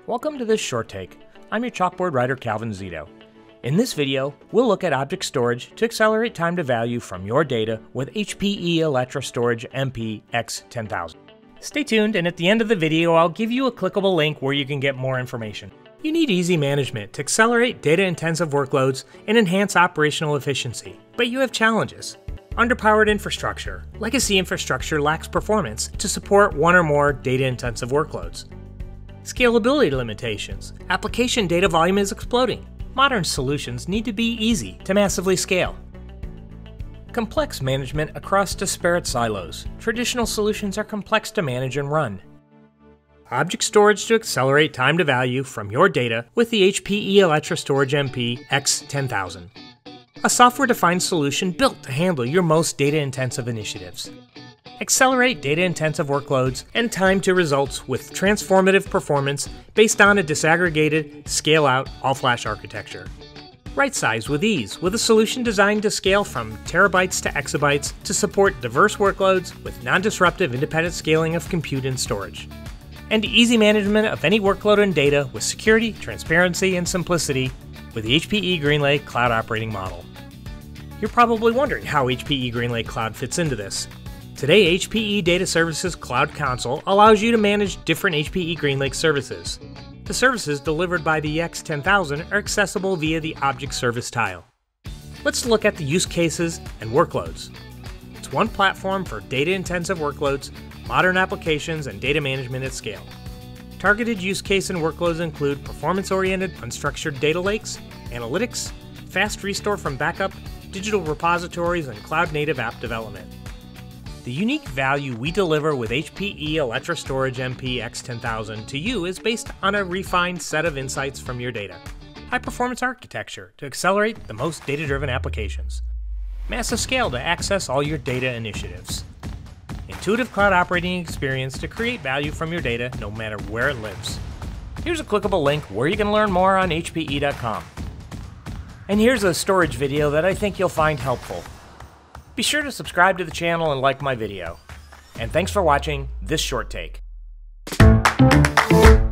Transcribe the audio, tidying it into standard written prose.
Welcome to this short take. I'm your chalkboard writer Calvin Zito. In this video, we'll look at object storage to accelerate time to value from your data with HPE Alletra Storage MP X10000. Stay tuned, and at the end of the video I'll give you a clickable link where you can get more information. You need easy management to accelerate data-intensive workloads and enhance operational efficiency, but you have challenges. Underpowered infrastructure. Legacy infrastructure lacks performance to support one or more data-intensive workloads. Scalability limitations. Application data volume is exploding. Modern solutions need to be easy to massively scale. Complex management across disparate silos. Traditional solutions are complex to manage and run. Object storage to accelerate time to value from your data with the HPE Alletra Storage MP X10000. A software-defined solution built to handle your most data-intensive initiatives. Accelerate data-intensive workloads and time to results with transformative performance based on a disaggregated, scale-out, all-flash architecture. Right-size with ease with a solution designed to scale from terabytes to exabytes to support diverse workloads with non-disruptive independent scaling of compute and storage. And easy management of any workload and data with security, transparency, and simplicity with the HPE GreenLake Cloud Operating Model. You're probably wondering how HPE GreenLake Cloud fits into this. Today, HPE Data Services Cloud Console allows you to manage different HPE GreenLake services. The services delivered by the X10000 are accessible via the Object Service tile. Let's look at the use cases and workloads. It's one platform for data-intensive workloads, modern applications, and data management at scale. Targeted use case and workloads include performance-oriented unstructured data lakes, analytics, fast restore from backup, digital repositories, and cloud-native app development. The unique value we deliver with HPE Alletra Storage MP X10000 to you is based on a refined set of insights from your data. High-performance architecture to accelerate the most data-driven applications. Massive scale to access all your data initiatives. Intuitive cloud operating experience to create value from your data no matter where it lives. Here's a clickable link where you can learn more on hpe.com. And here's a storage video that I think you'll find helpful. Be sure to subscribe to the channel and like my video. And thanks for watching this short take.